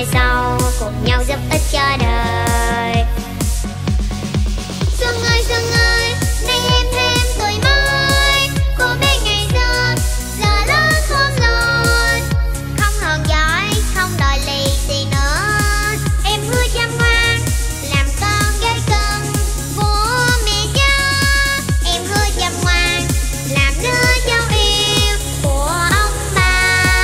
sau cùng nhau giúp ích cho đời. Xuân ơi, nay em thêm tuổi mới. Cô bé ngày xưa giờ lớn khôn rồi, không hờn giỏi, không đòi lì xì nữa. Em hứa chăm ngoan làm con gái cưng của mẹ cha. Em hứa chăm ngoan làm đứa cháu yêu của ông bà.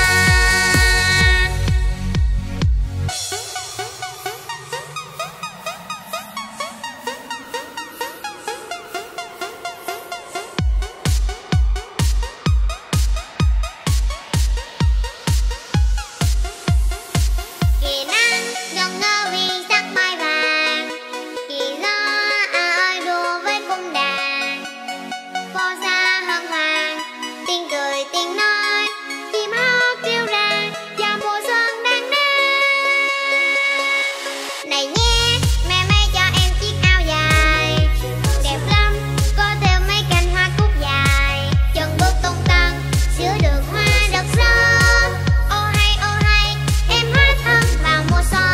Kìa nắng ngần ngơ vì sắc mai vàng, kìa gió ơi đùa với cung đàn. Phố xa hân hoan, tiếng cười tiếng nói, chim hót kêu ra chào mùa xuân đang đến. Này nhé, mẹ may cho em chiếc áo dài đẹp lắm, có thêu mấy cành hoa cúc dài. Chân bước tung tăng giữa đường hoa rực rỡ. Ô hay, em hát thân vào mùa xuân.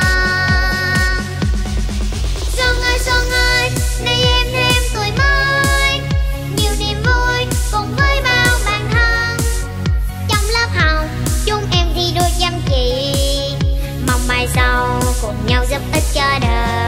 Xuân ơi, nay em thêm tuổi mới. Nhiều niềm vui cùng với bao bạn thân. Trong lớp học chúng em thi đua chăm chỉ, mong mai sau cùng nhau giúp ích cho đời.